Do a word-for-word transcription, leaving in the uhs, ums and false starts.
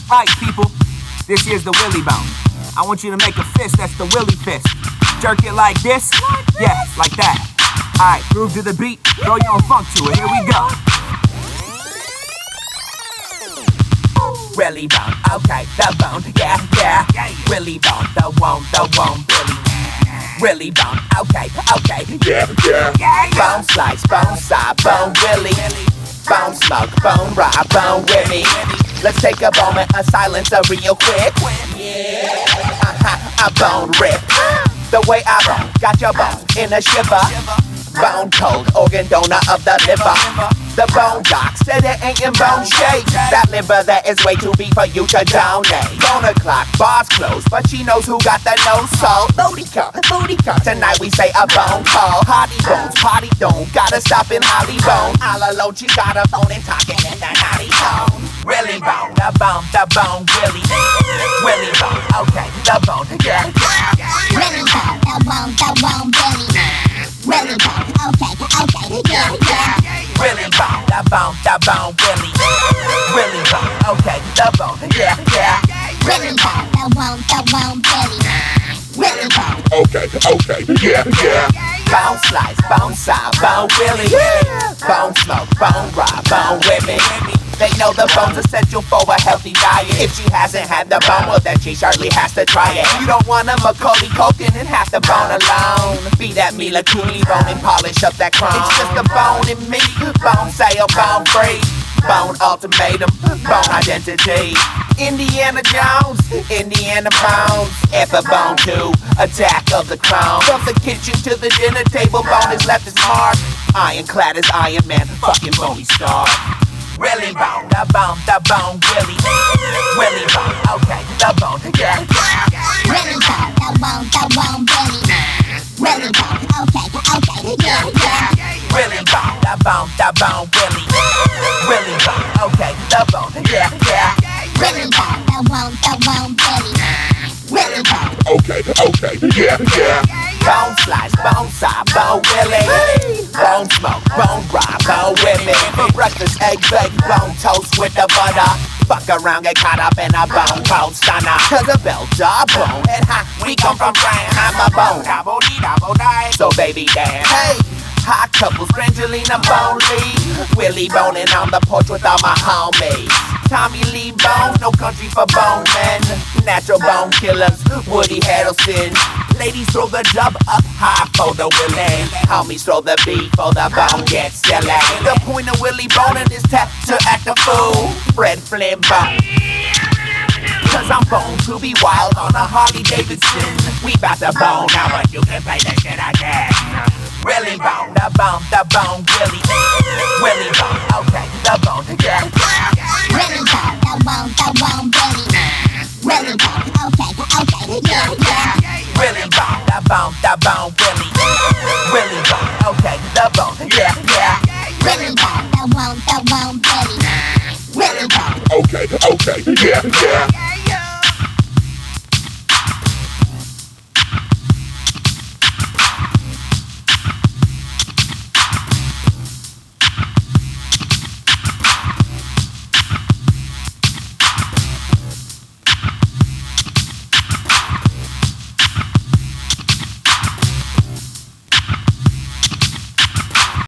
Alright, people, this here's the Willy bone. I want you to make a fist, that's the Willy fist. Jerk it like this, like this? Yeah, like that. Alright, groove to the beat, throw your own funk to it, here we go. Willy bone, okay, the bone, yeah, yeah. Willy bone, the one, the one, Willy. Willy bone, okay, okay, yeah, yeah. Bone slice, bone side, bone Willy. Bone smoke, bone rock, bone with me. Let's take a moment of silence, a real quick. Yeah, uh-huh, a bone rip. The way I bone, got your bone in a shiver. Bone cold, organ donor of the liver. The bone doc said it ain't in bone shape. That liver that is way too big for you to donate. Bone o'clock, bars closed, but she knows who got the no soul. Booty car, booty car. Tonight we say a bone call. Hardy bones, party don't gotta stop in Holly bone. All alone, she got a phone and talking in the naughty tone. Willy bone, the bone, the bone, Willy. Willy bone, okay, the bone, yeah. Willy bone, the bone, the bone, Willy. Willy bone, okay, okay, yeah, yeah. Willy bone, the bone, the bone, Willy. Willy bone, okay, the bone, yeah, yeah. Willy bone, the bone, the bone, Willy. Willy bone, okay, okay, yeah, yeah. Bone slice, bone side, bone Willy. Bone smoke, bone rock, bone with me. They know the bone's essential for a healthy diet. If she hasn't had the bone, well then she surely has to try it. You don't want a Macaulay Culkin and have the bone alone. Be that Mila Cooley bone and polish up that chrome. It's just a bone in me, bone sale, bone free. Bone ultimatum, bone identity. Indiana Jones, Indiana Bones. F a bone two, attack of the clone. From the kitchen to the dinner table, bone is left its mark. Ironclad as Iron Man, fucking bony star. Willy bone, the bone, the bone, Willy. Willy bone, okay, the bone, yeah. Willy bone, the bone, the bone, Willy. Willy bone, okay, okay, yeah, yeah. Willy bone, the bone, the bone, Willy. Willy bone, okay, the bone, yeah, yeah. Willy bone, the bone, the bone, Willy. Willy bone, okay, okay, yeah, yeah. Bone slice, bone side, bone Willy. Bone smoke, bone rock, bone with me. For breakfast, egg baked, bone toast with the butter. Fuck around, get caught up in a bone cold stunner. Cause a belt a bone, and ha, we come from France. I'm a bone, double D, double die. So baby damn, hey. Hot couples, Brangelina Bonely. Willy boning on the porch with all my homies. Tommy Lee Bone, no country for bone men. Natural bone killers, Woody Harrelson. Ladies throw the dub up high for the Willy. Homies throw the beat for the bone gets silly. The point of Willy boning is tap to act a fool. Fred Flynn bone. Cause I'm bone to be wild on a Harley Davidson. We bout to bone now, but you can play that shit again. Willy bone, the bone, the bone, Willy. Willy bone, okay, the bone, yeah. Willy bone, the bone, the bone, Willy. Willy bone, okay, okay, yeah, yeah. Willy bone, the bone, the bone, Willy. Willy bone, okay, the bone, yeah, yeah. Willy bone, the bone, the bone, Willy. Willy bone, okay, okay, yeah, yeah.